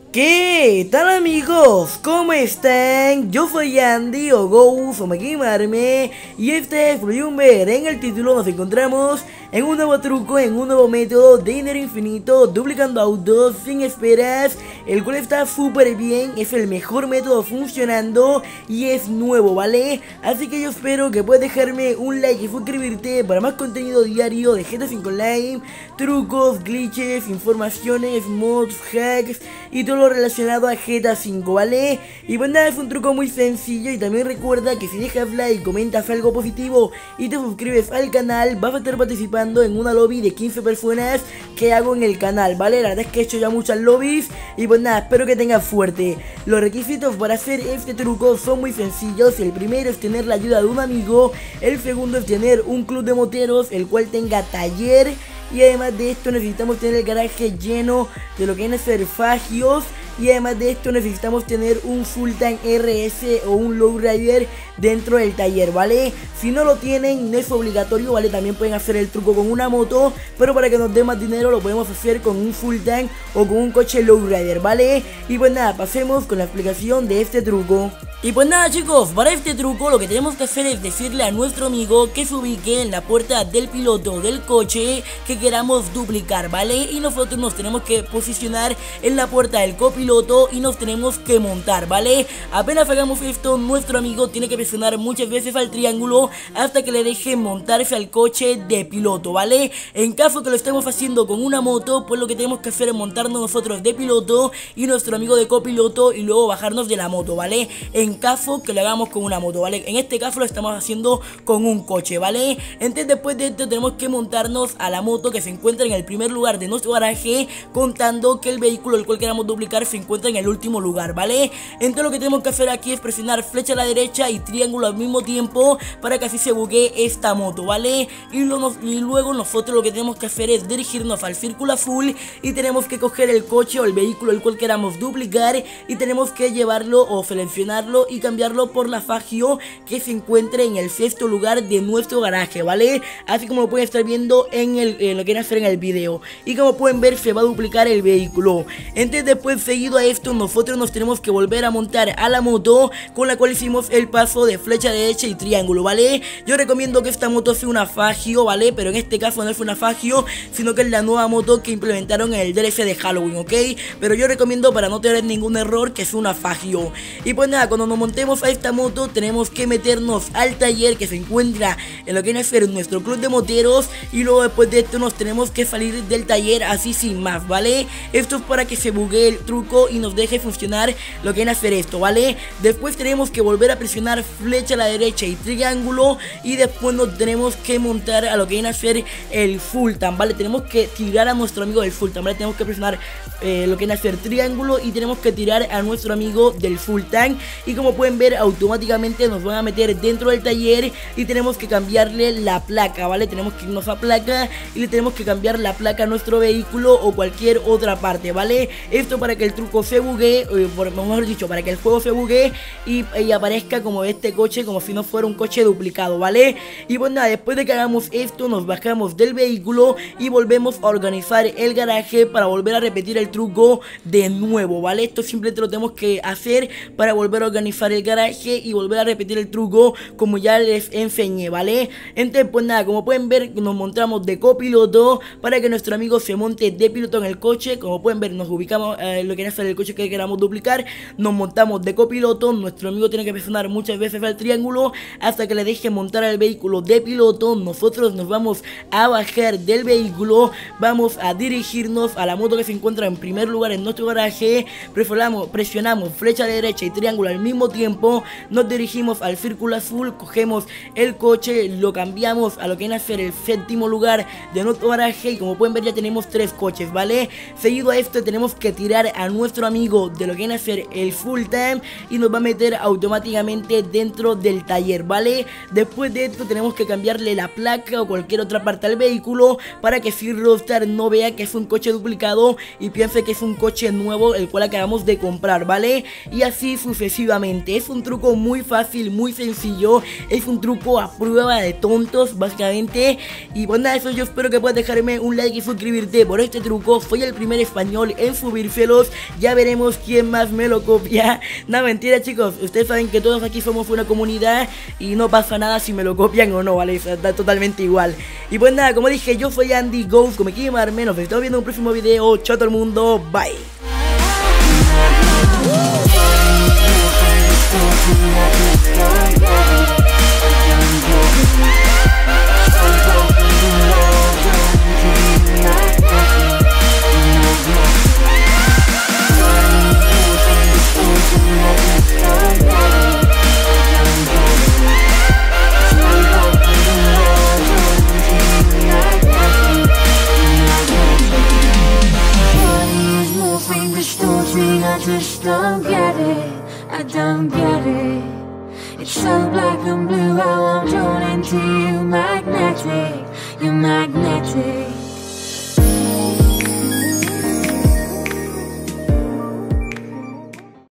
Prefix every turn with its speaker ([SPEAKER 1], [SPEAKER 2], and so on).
[SPEAKER 1] ¿Qué tal amigos? ¿Cómo están? Yo soy Andy o Ghost o Maquimarme y este es ver. En el título nos encontramos en un nuevo truco, en un nuevo método de dinero infinito, duplicando autos sin esperas, el cual está súper bien, es el mejor método funcionando y es nuevo, ¿vale? Así que yo espero que puedas dejarme un like y suscribirte para más contenido diario de GTA V Online, trucos, glitches, informaciones, mods, hacks y todo lo relacionado a GTA V, ¿vale? Y pues nada, es un truco muy sencillo y también recuerda que si dejas like, comentas algo positivo y te suscribes al canal, vas a estar participando en una lobby de 15 personas que hago en el canal, ¿vale? La verdad es que he hecho ya muchas lobbies y pues nada, espero que tengas suerte. Los requisitos para hacer este truco son muy sencillos. El primero es tener la ayuda de un amigo, el segundo es tener un club de moteros el cual tenga taller. Y además de esto necesitamos tener el garaje lleno de lo que viene a ser fagios. Y además de esto necesitamos tener un full tank RS o un lowrider dentro del taller, ¿vale? Si no lo tienen, no es obligatorio, ¿vale? También pueden hacer el truco con una moto, pero para que nos dé más dinero lo podemos hacer con un full tank o con un coche lowrider, ¿vale? Y pues nada, pasemos con la explicación de este truco. Y pues nada chicos, para este truco lo que tenemos que hacer es decirle a nuestro amigo que se ubique en la puerta del piloto del coche que queramos duplicar, ¿vale? Y nosotros nos tenemos que posicionar en la puerta del copiloto y nos tenemos que montar, ¿vale? Apenas hagamos esto, nuestro amigo tiene que presionar muchas veces al triángulo hasta que le deje montarse al coche de piloto, ¿vale? En caso que lo estemos haciendo con una moto, pues lo que tenemos que hacer es montarnos nosotros de piloto y nuestro amigo de copiloto y luego bajarnos de la moto, ¿vale? En caso que lo hagamos con una moto, ¿vale? En este caso lo estamos haciendo con un coche, ¿vale? Entonces después de esto tenemos que montarnos a la moto que se encuentra en el primer lugar de nuestro garaje, contando que el vehículo el cual queramos duplicar se encuentra en el último lugar, ¿vale? Entonces lo que tenemos que hacer aquí es presionar flecha a la derecha y triángulo al mismo tiempo para que así se buguee esta moto, ¿vale? Y luego nosotros lo que tenemos que hacer es dirigirnos al círculo azul y tenemos que coger el coche o el vehículo el cual queramos duplicar y tenemos que llevarlo o seleccionarlo y cambiarlo por la fagio que se encuentre en el sexto lugar de nuestro garaje, ¿vale? Así como lo pueden estar viendo en lo que hacer en el video. Y como pueden ver se va a duplicar el vehículo. Entonces después seguido a esto nosotros nos tenemos que volver a montar a la moto con la cual hicimos el paso de flecha derecha y triángulo, ¿vale? Yo recomiendo que esta moto sea una fagio, ¿vale? Pero en este caso no es una fagio, sino que es la nueva moto que implementaron en el DLC de Halloween, ¿ok? Pero yo recomiendo para no tener ningún error que sea una fagio. Y pues nada, cuando nos montemos a esta moto tenemos que meternos al taller que se encuentra en lo que viene a ser nuestro club de moteros y luego después de esto nos tenemos que salir del taller así sin más, ¿vale? Esto es para que se buguee el truco y nos deje funcionar lo que viene a hacer esto, ¿vale? Después tenemos que volver a presionar flecha a la derecha y triángulo y después nos tenemos que montar a lo que viene a ser el full tank, ¿vale? Tenemos que tirar a nuestro amigo del full tank, ¿vale? Tenemos que presionar lo que viene a ser triángulo y tenemos que tirar a nuestro amigo del full tank y como pueden ver automáticamente nos van a meter dentro del taller y tenemos que cambiarle la placa, ¿vale? Tenemos que irnos a placa y le tenemos que cambiar la placa a nuestro vehículo o cualquier otra parte, ¿vale? Esto para que el truco se buguee, mejor dicho, para que el juego se buguee y aparezca como este coche, como si no fuera un coche duplicado, ¿vale? Y pues nada, después de que hagamos esto nos bajamos del vehículo y volvemos a organizar el garaje para volver a repetir el truco de nuevo, ¿vale? Esto simplemente lo tenemos que hacer para volver a organizar el garaje y volver a repetir el truco como ya les enseñé, ¿vale? Entonces pues nada, como pueden ver nos montamos de copiloto para que nuestro amigo se monte de piloto en el coche. Como pueden ver nos ubicamos lo que es el coche que queramos duplicar, nos montamos de copiloto, nuestro amigo tiene que presionar muchas veces al triángulo hasta que le deje montar al vehículo de piloto. Nosotros nos vamos a bajar del vehículo, vamos a dirigirnos a la moto que se encuentra en primer lugar en nuestro garaje, presionamos flecha derecha y triángulo al mismo tiempo, nos dirigimos al círculo azul, cogemos el coche, lo cambiamos a lo que viene a ser el séptimo lugar de nuestro garaje y como pueden ver ya tenemos 3 coches, ¿vale? Seguido a esto tenemos que tirar a nuestro amigo de lo que viene a ser el full time y nos va a meter automáticamente dentro del taller, ¿vale? Después de esto tenemos que cambiarle la placa o cualquier otra parte al vehículo para que si Rockstar no vea que es un coche duplicado y piense que es un coche nuevo el cual acabamos de comprar, ¿vale? Y así sucesivamente. nuevamente. Es un truco muy fácil, muy sencillo. Es un truco a prueba de tontos, básicamente. Y pues nada, eso yo espero que puedas dejarme un like y suscribirte por este truco. Soy el primer español en subírselos. Ya veremos quién más me lo copia. No, mentira, chicos. Ustedes saben que todos aquí somos una comunidad y no pasa nada si me lo copian o no, ¿vale? O sea, da totalmente igual. Y pues nada, como dije, yo soy Andy Ghost, como aquí llamarme. Nos estamos viendo en un próximo video. Chao a todo el mundo. Bye.
[SPEAKER 2] I just don't get it, I don't get it. It's so black and blue how I'm drawn into you, magnetic, you're magnetic.